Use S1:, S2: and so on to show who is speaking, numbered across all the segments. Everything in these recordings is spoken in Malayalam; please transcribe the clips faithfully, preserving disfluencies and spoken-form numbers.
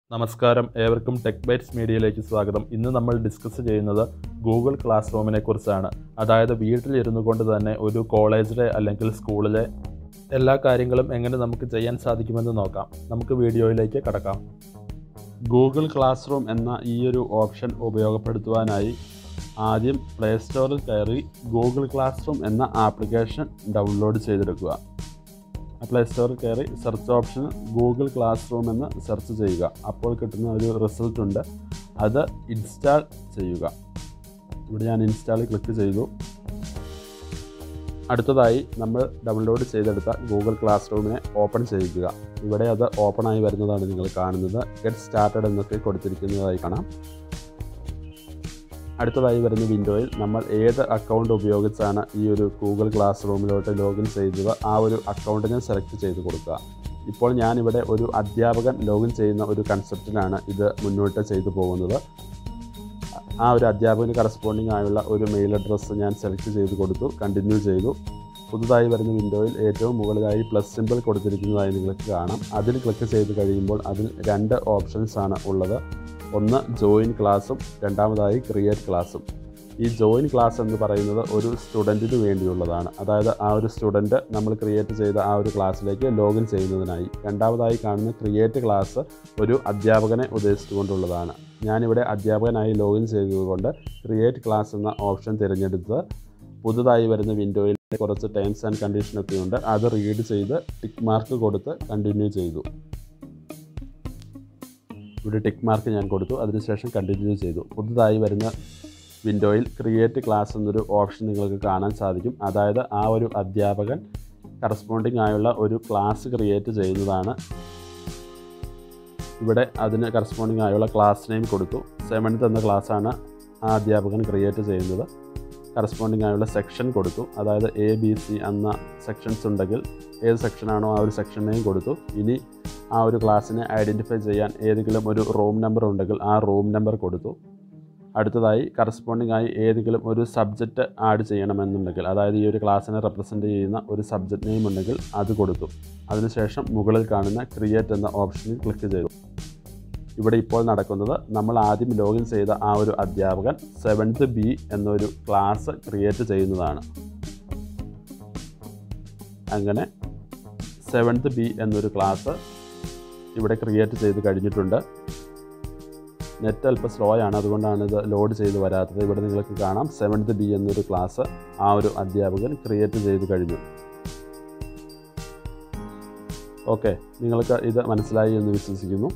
S1: നമസ്കാരം, ഏവർക്കും ടെക് ബൈറ്റ്സ് മീഡിയയിലേക്ക് സ്വാഗതം. ഇന്ന് നമ്മൾ ഡിസ്കസ് ചെയ്യുന്നത് ഗൂഗിൾ ക്ലാസ് റൂമിനെ കുറിച്ചാണ്. അതായത് വീട്ടിലിരുന്നു കൊണ്ട് തന്നെ ഒരു കോളേജിലെ അല്ലെങ്കിൽ സ്കൂളിലെ എല്ലാ കാര്യങ്ങളും എങ്ങനെ നമുക്ക് ചെയ്യാൻ സാധിക്കുമെന്ന് നോക്കാം. നമുക്ക് വീഡിയോയിലേക്ക് കടക്കാം. ഗൂഗിൾ ക്ലാസ് റൂം എന്ന ഈ ഒരു ഓപ്ഷൻ ഉപയോഗപ്പെടുത്തുവാനായി ആദ്യം പ്ലേ സ്റ്റോറിൽ കയറി ഗൂഗിൾ ക്ലാസ് റൂം എന്ന ആപ്ലിക്കേഷൻ ഡൗൺലോഡ് ചെയ്തെടുക്കുക. പ്ലേ സ്റ്റോറിൽ കയറി search option Google Classroom എന്ന് സെർച്ച് ചെയ്യുക. അപ്പോൾ കിട്ടുന്ന ഒരു റിസൾട്ട് ഉണ്ട്, അത് ഇൻസ്റ്റാൾ ചെയ്യുക. ഇവിടെ ഞാൻ ഇൻസ്റ്റാൾ ക്ലിക്ക് ചെയ്തു. അടുത്തതായി നമ്മൾ ഡൗൺലോഡ് ചെയ്തെടുത്ത ഗൂഗിൾ ക്ലാസ് റൂമിനെ ഓപ്പൺ ചെയ്യുക. ഇവിടെ അത് ഓപ്പണായി വരുന്നതാണ് നിങ്ങൾ കാണുന്നത്. ഗെറ്റ് സ്റ്റാർട്ടഡ് എന്നൊക്കെ കൊടുത്തിരിക്കുന്നതായി കാണാം. അടുത്തതായി വരുന്ന വിൻഡോയിൽ നമ്മൾ ഏത് അക്കൗണ്ട് ഉപയോഗിച്ചാണ് ഈ ഒരു ഗൂഗിൾ ക്ലാസ് റൂമിലോട്ട് ലോഗിൻ ചെയ്തത് ആ ഒരു അക്കൗണ്ടിനെ സെലക്ട് ചെയ്ത് കൊടുക്കുക. ഇപ്പോൾ ഞാനിവിടെ ഒരു അധ്യാപകൻ ലോഗിൻ ചെയ്യുന്ന ഒരു കൺസെപ്റ്റിലാണ് ഇത് മുന്നോട്ട് ചെയ്തു പോകുന്നത്. ആ ഒരു അധ്യാപകന് കറസ്പോണ്ടിങ് ആയുള്ള ഒരു മെയിൽ അഡ്രസ്സ് ഞാൻ സെലക്ട് ചെയ്ത് കൊടുത്തു, കണ്ടിന്യൂ ചെയ്തു. പുതുതായി വരുന്ന വിൻഡോയിൽ ഏറ്റവും മുകളിലായി പ്ലസ് സിമ്പിൾ കൊടുത്തിരിക്കുന്നതായി നിങ്ങൾക്ക് കാണാം. അതിൽ ക്ലിക്ക് ചെയ്ത് കഴിയുമ്പോൾ അതിൽ രണ്ട് ഓപ്ഷൻസ് ആണ് ഉള്ളത്. ഒന്ന് ജോയിൻ ക്ലാസ്സും രണ്ടാമതായി ക്രിയേറ്റ് ക്ലാസ്സും. ഈ ജോയിൻ ക്ലാസ് എന്ന് പറയുന്നത് ഒരു സ്റ്റുഡൻറ്റിന് വേണ്ടിയുള്ളതാണ്. അതായത് ആ ഒരു സ്റ്റുഡൻറ്റ് നമ്മൾ ക്രിയേറ്റ് ചെയ്ത ആ ഒരു ക്ലാസ്സിലേക്ക് ലോഗിൻ ചെയ്യുന്നതിനായി. രണ്ടാമതായി കാണുന്ന ക്രിയേറ്റ് ക്ലാസ് ഒരു അധ്യാപകനെ ഉദ്ദേശിച്ചുകൊണ്ടുള്ളതാണ്. ഞാനിവിടെ അധ്യാപകനായി ലോഗിൻ ചെയ്തതുകൊണ്ട് ക്രിയേറ്റ് ക്ലാസ് എന്ന ഓപ്ഷൻ തിരഞ്ഞെടുത്ത് പുതുതായി വരുന്ന വിൻഡോയിൽ കുറച്ച് ടേംസ് ആൻഡ് കണ്ടീഷനൊക്കെ ഉണ്ട്. അത് റീഡ് ചെയ്ത് ടിക്ക് മാർക്ക് കൊടുത്ത് കണ്ടിന്യൂ ചെയ്തു. ഇവിടെ ടിക്ക് മാർക്ക് ഞാൻ കൊടുത്തു, അതിനുശേഷം കണ്ടിന്യൂ ചെയ്തു. പുതുതായി വരുന്ന വിൻഡോയിൽ ക്രിയേറ്റ് ക്ലാസ് എന്നൊരു ഓപ്ഷൻ നിങ്ങൾക്ക് കാണാൻ സാധിക്കും. അതായത് ആ ഒരു അധ്യാപകൻ കറസ്പോണ്ടിങ് ആയുള്ള ഒരു ക്ലാസ് ക്രിയേറ്റ് ചെയ്യുന്നതാണ്. ഇവിടെ അതിന് കറസ്പോണ്ടിങ് ആയുള്ള ക്ലാസ് നെയിം കൊടുത്തു. സെവൻത്ത് എന്ന ക്ലാസ്സാണ് ആ അധ്യാപകൻ ക്രിയേറ്റ് ചെയ്യുന്നത്. കറസ്പോണ്ടിങ് ആയുള്ള സെക്ഷൻ കൊടുത്തു. അതായത് എ ബി സി എന്ന സെക്ഷൻസ് ഉണ്ടെങ്കിൽ ഏത് സെക്ഷനാണോ ആ ഒരു സെക്ഷൻ നെയിം കൊടുത്തു. ഇനി ആ ഒരു ക്ലാസ്സിനെ ഐഡൻറ്റിഫൈ ചെയ്യാൻ ഏതെങ്കിലും ഒരു റൂം നമ്പർ ഉണ്ടെങ്കിൽ ആ റൂം നമ്പർ കൊടുത്തു. അടുത്തതായി കറസ്പോണ്ടിങ് ആയി ഏതെങ്കിലും ഒരു സബ്ജക്റ്റ് ആഡ് ചെയ്യണമെന്നുണ്ടെങ്കിൽ, അതായത് ഈ ഒരു ക്ലാസ്സിനെ റെപ്രസെൻ്റ് ചെയ്യുന്ന ഒരു സബ്ജക്റ്റ് നെയിം ഉണ്ടെങ്കിൽ അത് കൊടുത്തു. അതിനുശേഷം മുകളിൽ കാണുന്ന ക്രിയേറ്റ് എന്ന ഓപ്ഷനിൽ ക്ലിക്ക് ചെയ്തു. ഇവിടെ ഇപ്പോൾ നടക്കുന്നത് നമ്മൾ ആദ്യം ലോഗിൻ ചെയ്ത ആ ഒരു അധ്യാപകൻ സെവൻത്ത് ബി എന്നൊരു ക്ലാസ് ക്രിയേറ്റ് ചെയ്യുന്നതാണ്. അങ്ങനെ സെവൻത്ത് ബി എന്നൊരു ക്ലാസ് ഇവിടെ ക്രിയേറ്റ് ചെയ്ത് കഴിഞ്ഞിട്ടുണ്ട്. നെറ്റ് അല്പം സ്ലോ ആണ്, അതുകൊണ്ടാണ് ഇത് ലോഡ് ചെയ്ത് വരാത്തത്. ഇവിടെ നിങ്ങൾക്ക് കാണാം സെവൻത്ത് ബി എന്നൊരു ക്ലാസ് ആ ഒരു അധ്യാപകൻ ക്രിയേറ്റ് ചെയ്ത് കഴിഞ്ഞു. ഓക്കെ, നിങ്ങൾക്ക് ഇത് മനസ്സിലായി എന്ന് വിശ്വസിക്കുന്നു.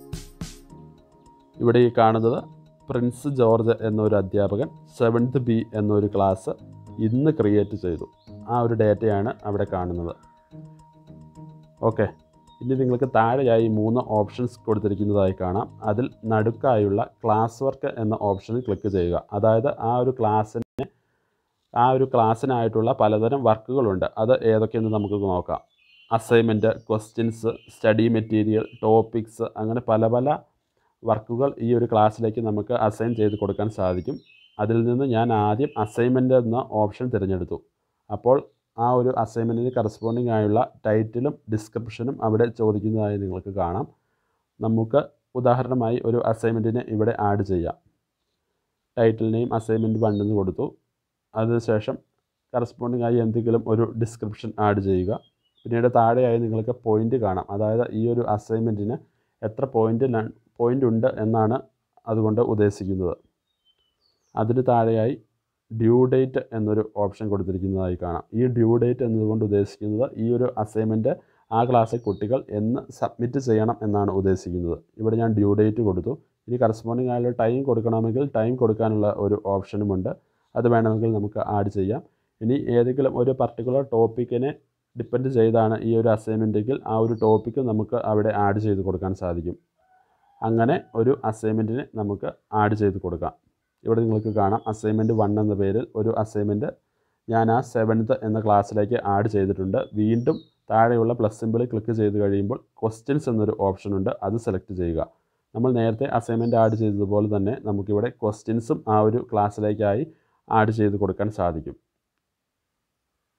S1: ഇവിടെ ഈ കാണുന്നത് പ്രിൻസ് ജോർജ് എന്നൊരു അധ്യാപകൻ സെവൻത്ത് ബി എന്നൊരു ക്ലാസ് ഇന്ന് ക്രിയേറ്റ് ചെയ്തു. ആ ഒരു ഡേറ്റയാണ് അവിടെ കാണുന്നത്. ഓക്കെ, ഇനി നിങ്ങൾക്ക് താഴെയായി മൂന്ന് ഓപ്ഷൻസ് കൊടുത്തിരിക്കുന്നതായി കാണാം. അതിൽ നടുക്കായുള്ള ക്ലാസ് വർക്ക് എന്ന ഓപ്ഷനിൽ ക്ലിക്ക് ചെയ്യുക. അതായത് ആ ഒരു ക്ലാസ്സിന് ആ ഒരു ക്ലാസ്സിനായിട്ടുള്ള പലതരം വർക്കുകളുണ്ട്. അത് ഏതൊക്കെയെന്ന് നമുക്ക് നോക്കാം. Assignment, questions, study material, topics, അങ്ങനെ പല പല വർക്കുകൾ ഈ ഒരു ക്ലാസ്സിലേക്ക് നമുക്ക് അസൈൻ ചെയ്ത് കൊടുക്കാൻ സാധിക്കും. അതിൽ നിന്ന് ഞാൻ ആദ്യം അസൈൻമെൻറ്റ് എന്ന ഓപ്ഷൻ തിരഞ്ഞെടുത്തു. അപ്പോൾ ആ ഒരു അസൈൻമെൻറ്റിന് കറസ്പോണ്ടിങ് ആയുള്ള ടൈറ്റിലും ഡിസ്ക്രിപ്ഷനും അവിടെ ചോദിക്കുന്നതായി നിങ്ങൾക്ക് കാണാം. നമുക്ക് ഉദാഹരണമായി ഒരു അസൈൻമെൻറ്റിനെ ഇവിടെ ആഡ് ചെയ്യാം. ടൈറ്റിൽ നെയിം അസൈൻമെൻറ്റ് വൺ എന്ന് കൊടുത്തു. അതിനുശേഷം കറസ്പോണ്ടിങ് ആയി എന്തെങ്കിലും ഒരു ഡിസ്ക്രിപ്ഷൻ ആഡ് ചെയ്യുക. പിന്നീട് താഴെയായി നിങ്ങൾക്ക് പോയിൻ്റ് കാണാം. അതായത് ഈ ഒരു അസൈൻമെൻറ്റിന് എത്ര പോയിൻ്റ് പോയിൻ്റ് ഉണ്ട് എന്നാണ് അതുകൊണ്ട് ഉദ്ദേശിക്കുന്നത്. അതിന് താഴെയായി ഡ്യൂ ഡേറ്റ് എന്നൊരു ഓപ്ഷൻ കൊടുത്തിരിക്കുന്നതായി കാണാം. ഈ ഡ്യൂ ഡേറ്റ് എന്നതുകൊണ്ട് ഉദ്ദേശിക്കുന്നത് ഈ ഒരു അസൈൻമെൻറ്റ് ആ ക്ലാസ്സിൽ കുട്ടികൾ എന്ന് സബ്മിറ്റ് ചെയ്യണം എന്നാണ് ഉദ്ദേശിക്കുന്നത്. ഇവിടെ ഞാൻ ഡ്യൂ ഡേറ്റ് കൊടുത്തു. ഇനി കറസ്പോണ്ടിങ് ആയുള്ള ടൈം കൊടുക്കണമെങ്കിൽ ടൈം കൊടുക്കാനുള്ള ഒരു ഓപ്ഷനുമുണ്ട്. അത് വേണമെങ്കിൽ നമുക്ക് ആഡ് ചെയ്യാം. ഇനി ഏതെങ്കിലും ഒരു പർട്ടിക്കുലർ ടോപ്പിക്കിനെ ഡിപ്പെൻഡ് ചെയ്താണ് ഈ ഒരു അസൈൻമെൻറ്റെങ്കിൽ ആ ഒരു ടോപ്പിക്ക് നമുക്ക് അവിടെ ആഡ് ചെയ്ത് കൊടുക്കാൻ സാധിക്കും. അങ്ങനെ ഒരു അസൈൻമെൻറ്റിനെ നമുക്ക് ആഡ് ചെയ്ത് കൊടുക്കാം. ഇവിടെ നിങ്ങൾക്ക് കാണാം അസൈൻമെൻറ്റ് വൺ എന്ന പേരിൽ ഒരു അസൈൻമെൻറ്റ് ഞാൻ ആ സെവൻത്ത് എന്ന ക്ലാസ്സിലേക്ക് ആഡ് ചെയ്തിട്ടുണ്ട്. വീണ്ടും താഴെയുള്ള പ്ലസ് സിമ്പിളിൽ ക്ലിക്ക് ചെയ്ത് കഴിയുമ്പോൾ ക്വസ്റ്റ്യൻസ് എന്നൊരു ഓപ്ഷനുണ്ട്, അത് സെലക്ട് ചെയ്യുക. നമ്മൾ നേരത്തെ അസൈൻമെൻറ്റ് ആഡ് ചെയ്തതുപോലെ തന്നെ നമുക്കിവിടെ ക്വസ്റ്റ്യൻസും ആ ഒരു ക്ലാസ്സിലേക്കായി ആഡ് ചെയ്ത് കൊടുക്കാൻ സാധിക്കും.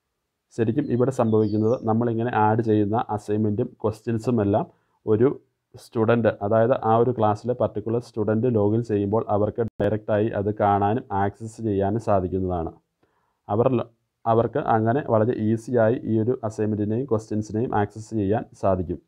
S1: ശരിക്കും ഇവിടെ സംഭവിക്കുന്നത് നമ്മളിങ്ങനെ ആഡ് ചെയ്യുന്ന അസൈൻമെൻറ്റും ക്വസ്റ്റ്യൻസും എല്ലാം ഒരു സ്റ്റുഡൻറ്റ്, അതായത് ആ ഒരു ക്ലാസ്സിലെ പർട്ടിക്കുലർ സ്റ്റുഡൻറ്റ് ലോഗിൻ ചെയ്യുമ്പോൾ അവർക്ക് ഡയറക്റ്റായി അത് കാണാനും ആക്സസ് ചെയ്യാനും സാധിക്കുന്നതാണ്. അവർ അവർക്ക് അങ്ങനെ വളരെ ഈസിയായി ഈ ഒരു അസൈൻമെൻറ്റിനെയും ക്വസ്റ്റ്യൻസിനെയും ആക്സസ് ചെയ്യാൻ സാധിക്കും.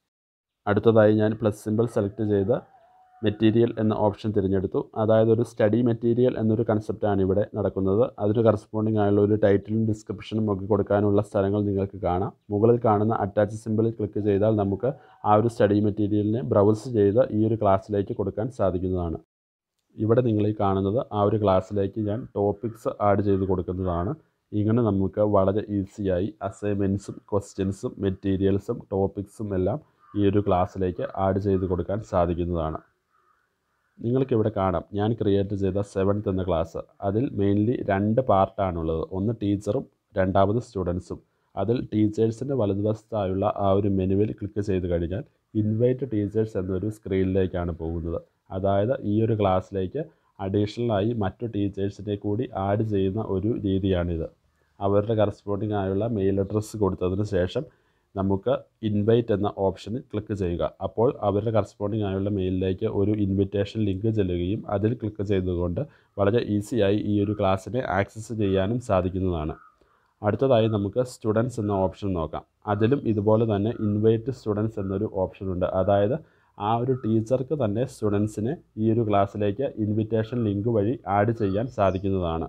S1: അടുത്തതായി ഞാൻ പ്ലസ് സിമ്പിൾ സെലക്ട് ചെയ്ത് മെറ്റീരിയൽ എന്ന ഓപ്ഷൻ തിരഞ്ഞെടുത്തു. അതായത് ഒരു സ്റ്റഡി മെറ്റീരിയൽ എന്നൊരു കൺസെപ്റ്റാണ് ഇവിടെ നടക്കുന്നത്. അതിന് കറസ്പോണ്ടിങ് ആയുള്ള ഒരു ടൈറ്റിലും ഡിസ്ക്രിപ്ഷനും ഒക്കെ കൊടുക്കാനുള്ള സ്ഥലങ്ങൾ നിങ്ങൾക്ക് കാണാം. മുകളിൽ കാണുന്ന അറ്റാച്ച് സിമ്പിളിൽ ക്ലിക്ക് ചെയ്താൽ നമുക്ക് ആ ഒരു സ്റ്റഡി മെറ്റീരിയലിനെ ബ്രൗസ് ചെയ്ത് ഈ ഒരു ക്ലാസ്സിലേക്ക് കൊടുക്കാൻ സാധിക്കുന്നതാണ്. ഇവിടെ നിങ്ങൾ ഈ കാണുന്നത് ആ ഒരു ക്ലാസ്സിലേക്ക് ഞാൻ ടോപ്പിക്സ് ആഡ് ചെയ്ത് കൊടുക്കുന്നതാണ്. ഇങ്ങനെ നമുക്ക് വളരെ ഈസിയായി അസൈൻമെൻറ്റ്സും ക്വസ്റ്റ്യൻസും മെറ്റീരിയൽസും ടോപ്പിക്സും എല്ലാം ഈ ഒരു ക്ലാസ്സിലേക്ക് ആഡ് ചെയ്ത് കൊടുക്കാൻ സാധിക്കുന്നതാണ്. നിങ്ങൾക്കിവിടെ കാണാം ഞാൻ ക്രിയേറ്റ് ചെയ്ത സെവൻത്ത് എന്ന ക്ലാസ്. അതിൽ മെയിൻലി രണ്ട് പാർട്ടാണുള്ളത്. ഒന്ന് ടീച്ചറും രണ്ടാമത് സ്റ്റുഡൻസും. അതിൽ ടീച്ചേഴ്സിൻ്റെ വലതുവശത്തായുള്ള ആ ഒരു മെനുവിൽ ക്ലിക്ക് ചെയ്ത് കഴിഞ്ഞാൽ ഇൻവൈറ്റ് ടീച്ചേഴ്സ് എന്നൊരു സ്ക്രീനിലേക്കാണ് പോകുന്നത്. അതായത് ഈ ഒരു ക്ലാസ്സിലേക്ക് അഡീഷണലായി മറ്റു ടീച്ചേഴ്സിനെ കൂടി ആഡ് ചെയ്യുന്ന ഒരു രീതിയാണിത്. അവരുടെ കറസ്പോണ്ടിങ് ആയുള്ള മെയിൽ അഡ്രസ്സ് കൊടുത്തതിന് ശേഷം നമുക്ക് ഇൻവൈറ്റ് എന്ന ഓപ്ഷനിൽ ക്ലിക്ക് ചെയ്യുക. അപ്പോൾ അവരുടെ കറസ്പോണ്ടിങ് ആയുള്ള മെയിലിലേക്ക് ഒരു ഇൻവിറ്റേഷൻ ലിങ്ക് ചെല്ലുകയും അതിൽ ക്ലിക്ക് ചെയ്തുകൊണ്ട് വളരെ ഈസിയായി ഈ ഒരു ക്ലാസ്സിനെ ആക്സസ് ചെയ്യാനും സാധിക്കുന്നതാണ്. അടുത്തതായി നമുക്ക് സ്റ്റുഡൻസ് എന്ന ഓപ്ഷൻ നോക്കാം. അതിലും ഇതുപോലെ തന്നെ ഇൻവൈറ്റ് സ്റ്റുഡൻസ് എന്നൊരു ഓപ്ഷനുണ്ട്. അതായത് ആ ഒരു ടീച്ചർക്ക് തന്നെ സ്റ്റുഡൻസിനെ ഈ ഒരു ക്ലാസ്സിലേക്ക് ഇൻവിറ്റേഷൻ ലിങ്ക് വഴി ആഡ് ചെയ്യാൻ സാധിക്കുന്നതാണ്.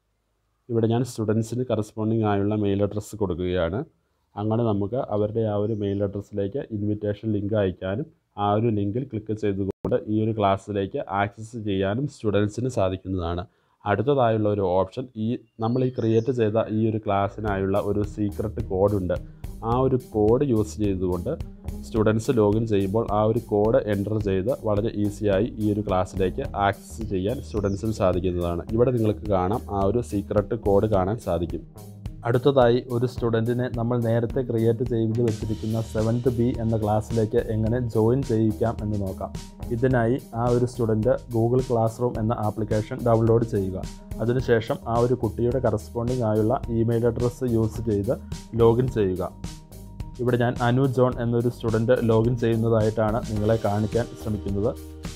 S1: ഇവിടെ ഞാൻ സ്റ്റുഡൻസിന് കറസ്പോണ്ടിങ് ആയുള്ള മെയിൽ അഡ്രസ്സ് കൊടുക്കുകയാണ്. അങ്ങനെ നമുക്ക് അവരുടെ ആ ഒരു മെയിൽ അഡ്രസ്സിലേക്ക് ഇൻവിറ്റേഷൻ ലിങ്ക് അയക്കാനും ആ ഒരു ലിങ്കിൽ ക്ലിക്ക് ചെയ്തുകൊണ്ട് ഈ ഒരു ക്ലാസ്സിലേക്ക് ആക്സസ് ചെയ്യാനും സ്റ്റുഡൻസിന് സാധിക്കുന്നതാണ്. അടുത്തതായുള്ള ഒരു ഓപ്ഷൻ, ഈ നമ്മൾ ഈ ക്രിയേറ്റ് ചെയ്ത ഈ ഒരു ക്ലാസ്സിനായുള്ള ഒരു സീക്രട്ട് കോഡുണ്ട്. ആ ഒരു കോഡ് യൂസ് ചെയ്തുകൊണ്ട് സ്റ്റുഡൻസ് ലോഗിൻ ചെയ്യുമ്പോൾ ആ ഒരു കോഡ് എൻ്റർ ചെയ്ത് വളരെ ഈസിയായി ഈ ഒരു ക്ലാസ്സിലേക്ക് ആക്സസ് ചെയ്യാൻ സ്റ്റുഡൻസിന് സാധിക്കുന്നതാണ്. ഇവിടെ നിങ്ങൾക്ക് കാണാം ആ ഒരു സീക്രട്ട് കോഡ് കാണാൻ സാധിക്കും. അടുത്തതായി ഒരു സ്റ്റുഡൻറ്റിനെ നമ്മൾ നേരത്തെ ക്രിയേറ്റ് ചെയ്ത് വെച്ചിരിക്കുന്ന സെവൻത്ത് ബി എന്ന ക്ലാസ്സിലേക്ക് എങ്ങനെ ജോയിൻ ചെയ്യിക്കാം എന്ന് നോക്കാം. ഇതിനായി ആ ഒരു സ്റ്റുഡൻറ്റ് ഗൂഗിൾ ക്ലാസ് റൂം എന്ന ആപ്ലിക്കേഷൻ ഡൗൺലോഡ് ചെയ്യുക. അതിനുശേഷം ആ ഒരു കുട്ടിയുടെ കറസ്പോണ്ടിങ് ആയുള്ള ഇമെയിൽ അഡ്രസ്സ് യൂസ് ചെയ്ത് ലോഗിൻ ചെയ്യുക. ഇവിടെ ഞാൻ അനു ജോൺ എന്നൊരു സ്റ്റുഡൻറ്റ് ലോഗിൻ ചെയ്യുന്നതായിട്ടാണ് നിങ്ങളെ കാണിക്കാൻ ശ്രമിക്കുന്നത്.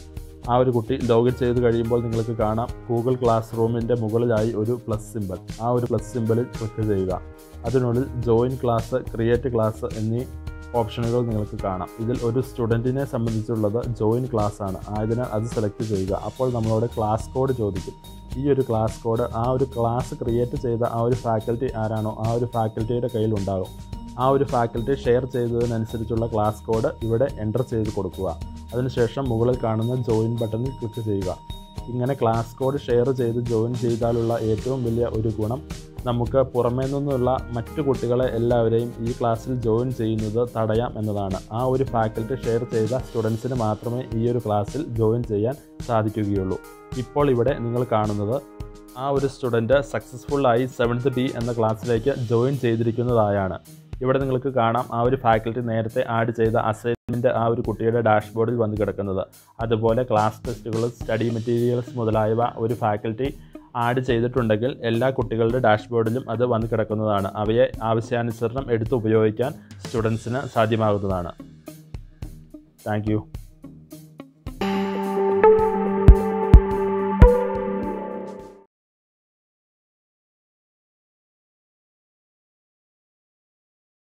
S1: ആ ഒരു കുട്ടി ലോഗിൻ ചെയ്ത് കഴിയുമ്പോൾ നിങ്ങൾക്ക് കാണാം ഗൂഗിൾ ക്ലാസ് റൂമിൻ്റെ മുകളിലായി ഒരു പ്ലസ് സിമ്പിൾ. ആ ഒരു പ്ലസ് സിമ്പിളിൽ ക്ലിക്ക് ചെയ്യുക. അതിനുള്ളിൽ ജോയിൻ ക്ലാസ്, ക്രിയേറ്റ് ക്ലാസ് എന്നീ ഓപ്ഷനുകൾ നിങ്ങൾക്ക് കാണാം. ഇതിൽ ഒരു സ്റ്റുഡൻറ്റിനെ സംബന്ധിച്ചുള്ളത് ജോയിൻ ക്ലാസ് ആണ്. ആയതിനാൽ അത് സെലക്ട് ചെയ്യുക. അപ്പോൾ നമ്മളോട് ക്ലാസ് കോഡ് ചോദിക്കും. ഈ ഒരു ക്ലാസ് കോഡ് ആ ഒരു ക്ലാസ് ക്രിയേറ്റ് ചെയ്ത ആ ഒരു ഫാക്കൽറ്റി ആരാണോ ആ ഒരു ഫാക്കൽറ്റിയുടെ കയ്യിൽ ഉണ്ടാകും. ആ ഒരു ഫാക്കൽറ്റി ഷെയർ ചെയ്തതിനനുസരിച്ചുള്ള ക്ലാസ് കോഡ് ഇവിടെ എൻ്റർ ചെയ്ത് കൊടുക്കുക. അതിനുശേഷം മുകളിൽ കാണുന്ന ജോയിൻ ബട്ടണിൽ ക്ലിക്ക് ചെയ്യുക. ഇങ്ങനെ ക്ലാസ് കോഡ് ഷെയർ ചെയ്ത് ജോയിൻ ചെയ്താലുള്ള ഏറ്റവും വലിയ ഒരു ഗുണം നമുക്ക് പുറമേ നിന്നുള്ള മറ്റു കുട്ടികളെ എല്ലാവരെയും ഈ ക്ലാസ്സിൽ ജോയിൻ ചെയ്യുന്നത് തടയാം എന്നതാണ്. ആ ഒരു ഫാക്കൽറ്റി ഷെയർ ചെയ്ത സ്റ്റുഡൻസിന് മാത്രമേ ഈ ഒരു ക്ലാസ്സിൽ ജോയിൻ ചെയ്യാൻ സാധിക്കുകയുള്ളൂ. ഇപ്പോൾ ഇവിടെ നിങ്ങൾ കാണുന്നത് ആ ഒരു സ്റ്റുഡൻറ്റ് സക്സസ്ഫുള്ളായി സെവൻത്ത് ബി എന്ന ക്ലാസ്സിലേക്ക് ജോയിൻ ചെയ്തിരിക്കുന്നതായാണ്. ഇവിടെ നിങ്ങൾക്ക് കാണാം ആ ഒരു ഫാക്കൽറ്റി നേരത്തെ ആഡ് ചെയ്ത അസൈൻമെൻറ്റ് ആ ഒരു കുട്ടിയുടെ ഡാഷ്ബോർഡിൽ വന്ന് കിടക്കുന്നത്. അതുപോലെ ക്ലാസ് ടെസ്റ്റുകൾ, സ്റ്റഡി മെറ്റീരിയൽസ് മുതലായവ ഒരു ഫാക്കൽറ്റി ആഡ് ചെയ്തിട്ടുണ്ടെങ്കിൽ എല്ലാ കുട്ടികളുടെ ഡാഷ്ബോർഡിലും അത് വന്ന് കിടക്കുന്നതാണ്. അവയെ ആവശ്യാനുസരണം എടുത്ത് ഉപയോഗിക്കാൻ സ്റ്റുഡൻസിന് സാധ്യമാകുന്നതാണ്. Thank you.